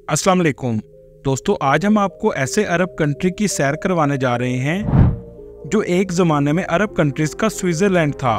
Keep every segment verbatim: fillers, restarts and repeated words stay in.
अस्सलाम वालेकुम दोस्तों, आज हम आपको ऐसे अरब कंट्री की सैर करवाने जा रहे हैं जो एक ज़माने में अरब कंट्रीज़ का स्विट्ज़रलैंड था।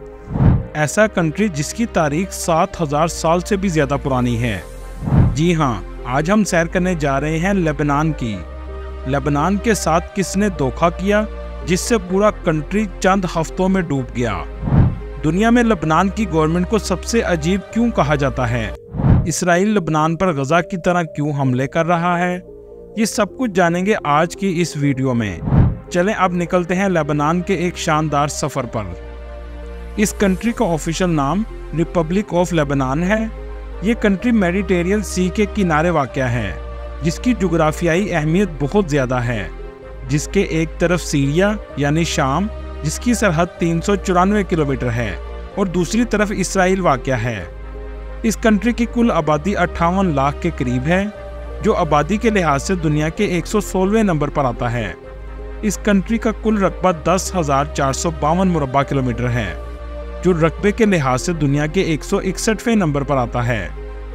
ऐसा कंट्री जिसकी तारीख सात हज़ार साल से भी ज़्यादा पुरानी है। जी हाँ, आज हम सैर करने जा रहे हैं लेबनान की। लेबनान के साथ किसने धोखा किया जिससे पूरा कंट्री चंद हफ्तों में डूब गया। दुनिया में लेबनान की गवर्नमेंट को सबसे अजीब क्यों कहा जाता है। इसराइल लेबनान पर गजा की तरह क्यों हमले कर रहा है, ये सब कुछ जानेंगे आज की इस वीडियो में। चलें अब निकलते हैं लेबनान के एक शानदार सफ़र पर। इस कंट्री का ऑफिशियल नाम रिपब्लिक ऑफ लेबनान है। ये कंट्री मेडिटेरियन सी के किनारे वाक़या है, जिसकी जुग्राफियाई अहमियत बहुत ज़्यादा है। जिसके एक तरफ सीरिया यानी शाम, जिसकी सरहद तीन सौ चौरानवे किलोमीटर है, और दूसरी तरफ इसराइल वाक़या है। इस कंट्री की कुल आबादी अट्ठावन लाख के करीब है, जो आबादी के लिहाज से दुनिया के एक सौ सोलहवें नंबर पर आता है। इस कंट्री का कुल रकबा दस हज़ार चार सौ बावन मुरबा किलोमीटर है, जो रकबे के लिहाज से दुनिया के एक सौ इकसठवें नंबर पर आता है।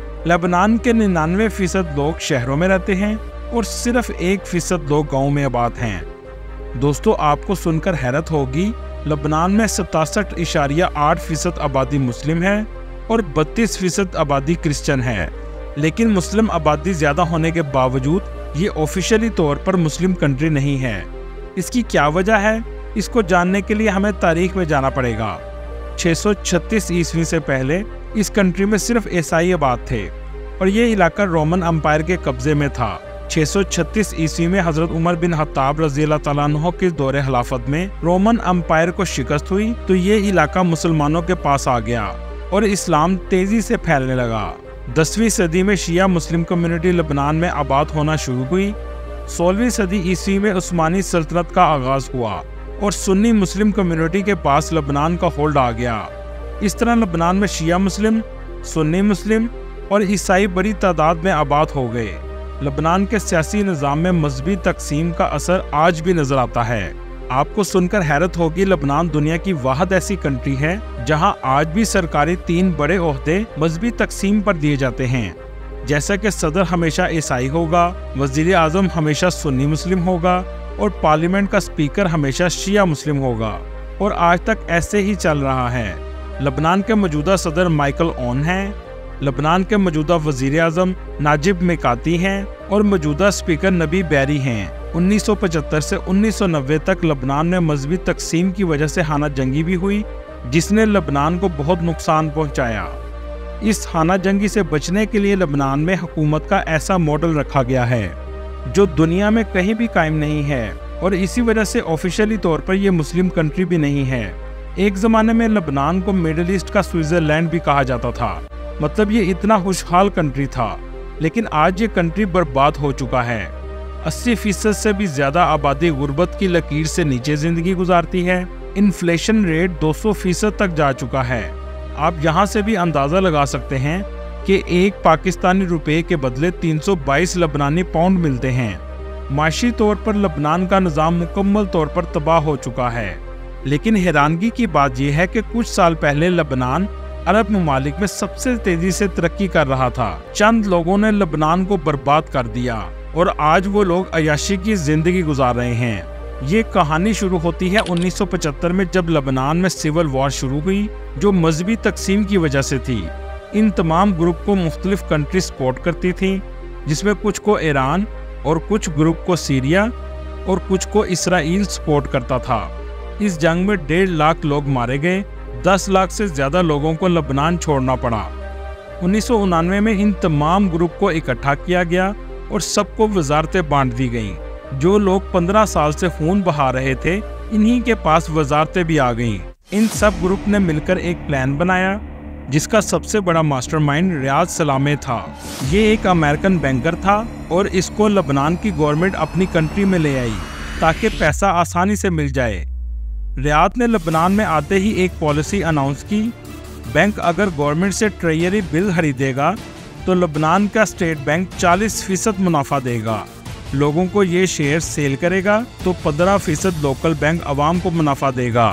लेबनान के निन्यानवे फीसद लोग शहरों में रहते हैं और सिर्फ एक फीसद लोग गाँव में आबाद हैं। दोस्तों, आपको सुनकर हैरत होगी, लेबनान में सतासठ इशारिया आठ फीसद आबादी मुस्लिम है और बत्तीस फीसद आबादी क्रिश्चियन है। लेकिन मुस्लिम आबादी ज़्यादा होने के बावजूद ये ऑफिशियली तौर पर मुस्लिम कंट्री नहीं है। इसकी क्या वजह है, इसको जानने के लिए हमें तारीख में जाना पड़ेगा। छह सौ छत्तीस ईस्वी से पहले इस कंट्री में सिर्फ ईसाई आबाद थे और ये इलाका रोमन अम्पायर के कब्जे में था। छह सौ छत्तीस ईस्वी में हजरत उमर बिन खत्ताब रज़ी अल्लाह तआला अन्हु के दौरे खिलाफत में रोमन अम्पायर को शिकस्त हुई तो ये इलाका मुसलमानों के पास आ गया और इस्लाम तेजी से फैलने लगा। दसवीं सदी में शिया मुस्लिम कम्युनिटी लेबनान में आबाद होना शुरू हुई। सोलहवीं सदी ईस्वी में उस्मानी सल्तनत का आगाज हुआ और सुन्नी मुस्लिम कम्युनिटी के पास लेबनान का होल्ड आ गया। इस तरह लेबनान में शिया मुस्लिम, सुन्नी मुस्लिम और ईसाई बड़ी तादाद में आबाद हो गए। लेबनान के सियासी निज़ाम में मजहबी तकसीम का असर आज भी नजर आता है। आपको सुनकर हैरत होगी, लेबनान दुनिया की वाहिद ऐसी कंट्री है जहां आज भी सरकारी तीन बड़े ओहदे मजहबी तकसीम पर दिए जाते हैं। जैसा कि सदर हमेशा ईसाई होगा, वजीर आजम हमेशा सुन्नी मुस्लिम होगा और पार्लियामेंट का स्पीकर हमेशा शिया मुस्लिम होगा, और आज तक ऐसे ही चल रहा है। लेबनान के मौजूदा सदर माइकल ओन हैं। लेबनान के मौजूदा वजीर आजम नाजिब मिकाती हैं और मौजूदा स्पीकर नबी बैरी हैं। उन्नीस सौ पचहत्तर से उन्नीस सौ नब्बे तक लेबनान में मजहबी तकसीम की वजह से खाना जंगी भी हुई, जिसने लेबनान को बहुत नुकसान पहुंचाया। इस खाना जंगी से बचने के लिए लेबनान में हुकूमत का ऐसा मॉडल रखा गया है जो दुनिया में कहीं भी कायम नहीं है, और इसी वजह से ऑफिशियली तौर पर यह मुस्लिम कंट्री भी नहीं है। एक ज़माने में लेबनान को मिडिल ईस्ट का स्विट्ज़रलैंड भी कहा जाता था, मतलब ये इतना खुशहाल कंट्री था। लेकिन आज ये कंट्री बर्बाद हो चुका है। अस्सी फीसद से भी ज्यादा आबादी गुर्बत की लकीर से नीचे जिंदगी गुजारती है। इन्फ्लेशन रेट दो सौ फीसद तक जा चुका है। आप यहाँ से भी अंदाजा लगा सकते हैं कि एक पाकिस्तानी रुपए के बदले तीन सौ बाईस लेबनानी पाउंड मिलते हैं। माशी तौर पर लेबनान का निज़ाम मुकम्मल तौर पर तबाह हो चुका है। लेकिन हैरानगी की बात यह है कि कुछ साल पहले लेबनान अरब ममालिक में सबसे तेजी से तरक्की कर रहा था। चंद लोगों ने लेबनान को बर्बाद कर दिया और आज वो लोग अयाशी की जिंदगी गुजार रहे हैं। ये कहानी शुरू होती है उन्नीस सौ पचहत्तर में, जब लेबनान में सिविल वॉर शुरू हुई, जो मजहबी तकसीम की वजह से थी। इन तमाम ग्रुप को मुख्तलिफ कंट्री सपोर्ट करती थी, जिसमें कुछ को ईरान और कुछ ग्रुप को सीरिया और कुछ को इसराइल सपोर्ट करता था। इस जंग में डेढ़ लाख लोग मारे गए, दस लाख से ज्यादा लोगों को लेबनान छोड़ना पड़ा। उन्नीस सौ उनानवे में इन तमाम ग्रुप को इकट्ठा किया गया और सबको वजारतें बांट दी गईं। जो लोग पंद्रह साल से खून बहा रहे थे, इन्हीं के पास वजारतें भी आ गईं। इन सब ग्रुप ने मिलकर एक प्लान बनाया, जिसका सबसे बड़ा मास्टरमाइंड रियाद सलामे था। ये एक अमेरिकन बैंकर था और इसको लेबनान की गवर्नमेंट अपनी कंट्री में ले आई ताकि पैसा आसानी से मिल जाए। रियाद ने लेबनान में आते ही एक पॉलिसी अनाउंस की, बैंक अगर गवर्नमेंट से ट्रेजरी बिल खरीदेगा तो लेबनान का स्टेट बैंक चालीस फीसद मुनाफा देगा। लोगों को ये शेयर सेल करेगा तो पंद्रह फीसद लोकल बैंक आवाम को मुनाफा देगा।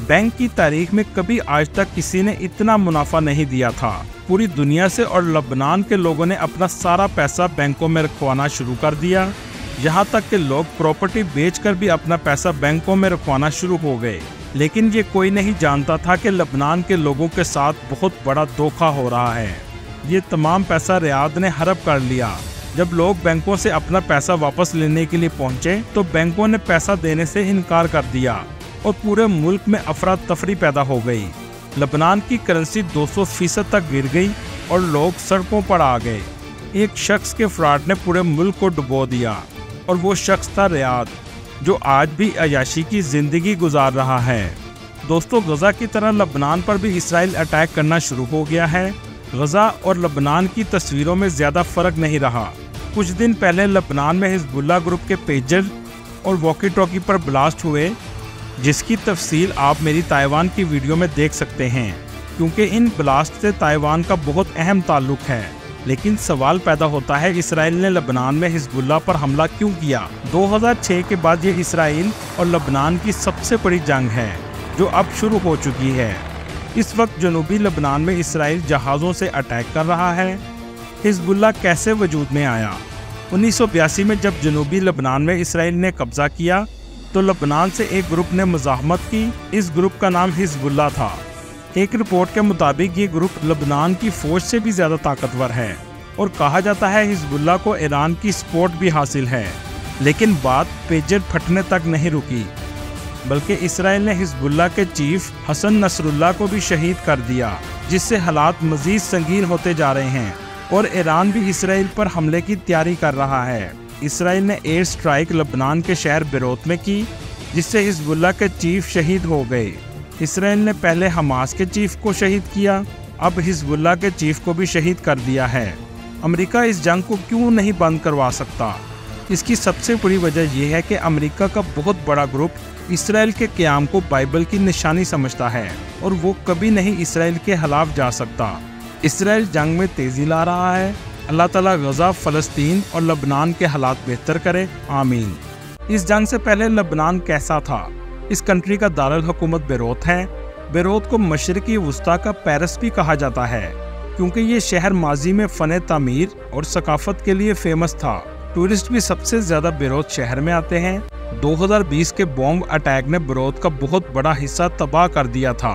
बैंक की तारीख में कभी आज तक किसी ने इतना मुनाफा नहीं दिया था। पूरी दुनिया से और लेबनान के लोगों ने अपना सारा पैसा बैंकों में रखवाना शुरू कर दिया। यहाँ तक कि लोग प्रॉपर्टी बेचकर भी अपना पैसा बैंकों में रखवाना शुरू हो गए। लेकिन ये कोई नहीं जानता था कि लेबनान के लोगों के साथ बहुत बड़ा धोखा हो रहा है। ये तमाम पैसा रियाद ने हड़प कर लिया। जब लोग बैंकों से अपना पैसा वापस लेने के लिए पहुंचे तो बैंकों ने पैसा देने से इनकार कर दिया और पूरे मुल्क में अफरा तफरी पैदा हो गई। लेबनान की करेंसी दो सौ फीसद तक गिर गई और लोग सड़कों पर आ गए। एक शख्स के फ्रॉड ने पूरे मुल्क को डुबो दिया और वो शख्स था रियाद, जो आज भी अयाशी की जिंदगी गुजार रहा है। दोस्तों, गजा की तरह लेबनान पर भी इसराइल अटैक करना शुरू हो गया है। गजा और लेबनान की तस्वीरों में ज्यादा फर्क नहीं रहा। कुछ दिन पहले लेबनान में हिजबुल्लाह ग्रुप के पेजर और वॉकी टॉकी पर ब्लास्ट हुए, जिसकी तफसील आप मेरी ताइवान की वीडियो में देख सकते हैं, क्योंकि इन ब्लास्ट से ताइवान का बहुत अहम ताल्लुक है। लेकिन सवाल पैदा होता है, इसराइल ने लेबनान में हिजबुल्लाह पर हमला क्यों किया? दो हज़ार छह के बाद ये इसराइल और लेबनान की सबसे बड़ी जंग है, जो अब शुरू हो चुकी है। इस वक्त जनूबी लेबनान में इसराइल जहाज़ों से अटैक कर रहा है। हिजबुल्लाह कैसे वजूद में आया? उन्नीस सौ बयासी में जब जनूबी लेबनान में इसराइल ने कब्जा किया तो लेबनान से एक ग्रुप ने मुज़ाहमत की। इस ग्रुप का नाम हिजबुल्लाह था। एक रिपोर्ट के मुताबिक ये ग्रुप लेबनान की फौज से भी ज़्यादा ताकतवर है और कहा जाता है हिजबुल्लाह को ईरान की सपोर्ट भी हासिल है। लेकिन बात पेजर फटने तक नहीं रुकी, बल्कि इसराइल ने हिजबुल्लाह के चीफ हसन नसरुल्लाह को भी शहीद कर दिया, जिससे हालात मजीद संगीन होते जा रहे हैं और ईरान भी इसराइल पर हमले की तैयारी कर रहा है। इसराइल ने एयर स्ट्राइक लेबनान के शहर बेरूत में की, जिससे हिजबुल्लाह के चीफ शहीद हो गए। इसराइल ने पहले हमास के चीफ को शहीद किया, अब हिजबुल्लाह के चीफ को भी शहीद कर दिया है। अमेरिका इस जंग को क्यों नहीं बंद करवा सकता? इसकी सबसे बड़ी वजह यह है कि अमेरिका का बहुत बड़ा ग्रुप इसराइल के क़याम को बाइबल की निशानी समझता है और वो कभी नहीं इसराइल के खिलाफ जा सकता। इसराइल जंग में तेजी ला रहा है। अल्लाह ताला गजा, फ़लस्तीन और लेबनान के हालात बेहतर करे, आमीन। इस जंग से पहले लेबनान कैसा था? इस कंट्री का दारुल हुकूमत बेरूत है। बेरूत को मशरिकी वुस्ता का पेरिस भी कहा जाता है, क्योंकि ये शहर माजी में फ़न तामीर और सकाफत के लिए फेमस था। टूरिस्ट भी सबसे ज़्यादा बेरूत शहर में आते हैं। दो हज़ार बीस के बॉम्ब अटैक ने बेरूत का बहुत बड़ा हिस्सा तबाह कर दिया था।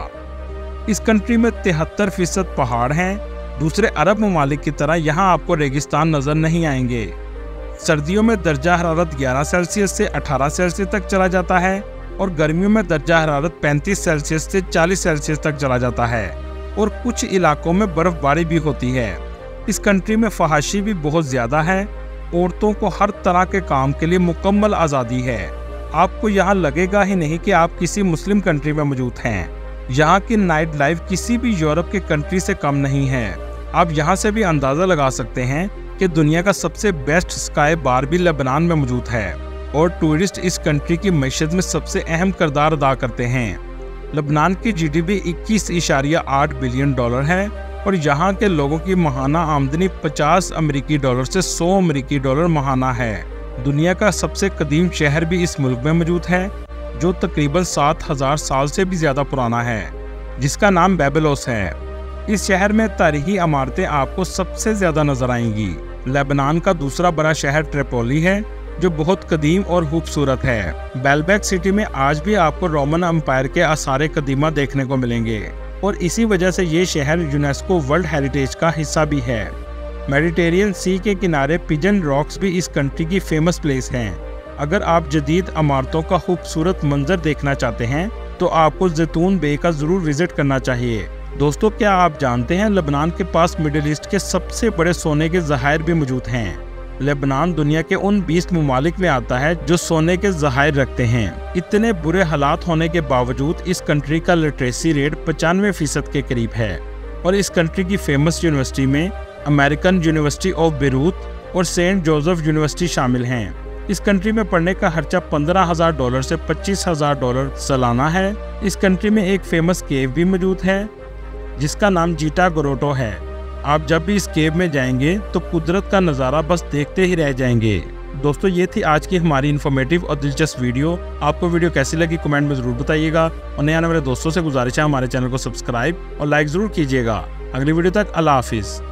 इस कंट्री में तिहत्तर फीसद पहाड़ हैं। दूसरे अरब ममालिक की तरह यहाँ आपको रेगिस्तान नज़र नहीं आएंगे। सर्दियों में दर्जा हरारत ग्यारह सेल्सियस से अठारह सेल्सियस तक चला जाता है और गर्मियों में दर्जा हरारत पैंतीस सेल्सियस से चालीस सेल्सियस तक चला जाता है और कुछ इलाकों में बर्फबारी भी होती है। इस कंट्री में फहाशी भी बहुत ज़्यादा है। औरतों को हर तरह के काम के लिए मुकम्मल आज़ादी है। आपको यहाँ लगेगा ही नहीं कि आप किसी मुस्लिम कंट्री में मौजूद हैं। यहाँ की नाइट लाइफ किसी भी यूरोप के कंट्री से कम नहीं है। आप यहाँ से भी अंदाज़ा लगा सकते हैं कि दुनिया का सबसे बेस्ट स्काई बार भी लेबनान में मौजूद है और टूरिस्ट इस कंट्री की मईशत में सबसे अहम किरदार अदा करते हैं। लेबनान की जी डी पी इक्कीस इशारिया आठ बिलियन डॉलर है और यहाँ के लोगों की माहाना आमदनी पचास अमेरिकी डॉलर से सौ अमेरिकी डॉलर माहाना है। दुनिया का सबसे कदीम शहर भी इस मुल्क में मौजूद है, जो तकरीबन सात हजार साल से भी ज़्यादा पुराना है, जिसका नाम बेबलोस है। इस शहर में तारीखी इमारतें आपको सबसे ज़्यादा नजर आएंगी। लेबनान का दूसरा बड़ा शहर ट्रिपोली है, जो बहुत कदीम और खूबसूरत है। बेलबेक सिटी में आज भी आपको रोमन एम्पायर के आसार कदीमा देखने को मिलेंगे और इसी वजह से ये शहर यूनेस्को वर्ल्ड हेरिटेज का हिस्सा भी है। मेडिटेरियन सी के किनारे पिजन रॉक्स भी इस कंट्री की फेमस प्लेस हैं। अगर आप जदीद इमारतों का खूबसूरत मंजर देखना चाहते हैं तो आपको जैतून बे का ज़रूर विजिट करना चाहिए। दोस्तों, क्या आप जानते हैं लेबनान के पास मिडिल ईस्ट के सबसे बड़े सोने के ज़खायर भी मौजूद हैं। लेबनान दुनिया के उन बीस ममालिक में आता है जो सोने के ज़खायर रखते हैं। इतने बुरे हालात होने के बावजूद इस कंट्री का लिटरेसी रेट पचानवे फीसद के करीब है और इस कंट्री की फेमस यूनिवर्सिटी में अमेरिकन यूनिवर्सिटी ऑफ बेरूत और सेंट जोसेफ यूनिवर्सिटी शामिल हैं। इस कंट्री में पढ़ने का खर्चा पंद्रह हजार डॉलर से पच्चीस हजार डॉलर सालाना है। इस कंट्री में एक फेमस केव भी मौजूद है जिसका नाम जीटा ग्रोटो है। आप जब भी इस केव में जाएंगे तो कुदरत का नज़ारा बस देखते ही रह जाएंगे। दोस्तों ये थी आज की हमारी इन्फॉर्मेटिव और दिलचस्प वीडियो। आपको वीडियो कैसी लगी कमेंट में ज़रूर बताइएगा और नए आने वाले दोस्तों से गुजारिश है हमारे चैनल को सब्सक्राइब और लाइक ज़रूर कीजिएगा। अगली वीडियो तक अल्लाह हाफिज़।